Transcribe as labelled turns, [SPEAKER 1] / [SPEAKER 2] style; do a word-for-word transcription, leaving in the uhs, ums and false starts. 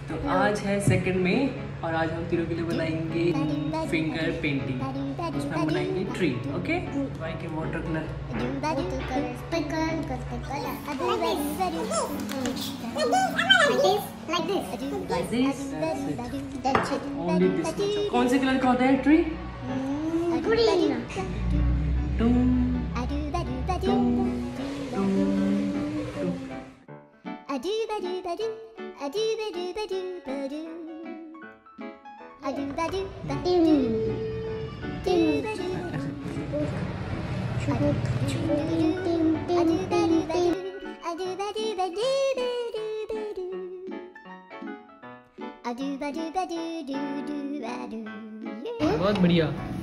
[SPEAKER 1] तो आज है सेकंड में और आज हम तीनों के लिए बनाएंगे फिंगर पेंटिंग। उसमें हम बनाएंगे ट्री। ओके, शिवाय के वाटर कलर। कौन से कलर का होता है ट्री? बहुत बढ़िया।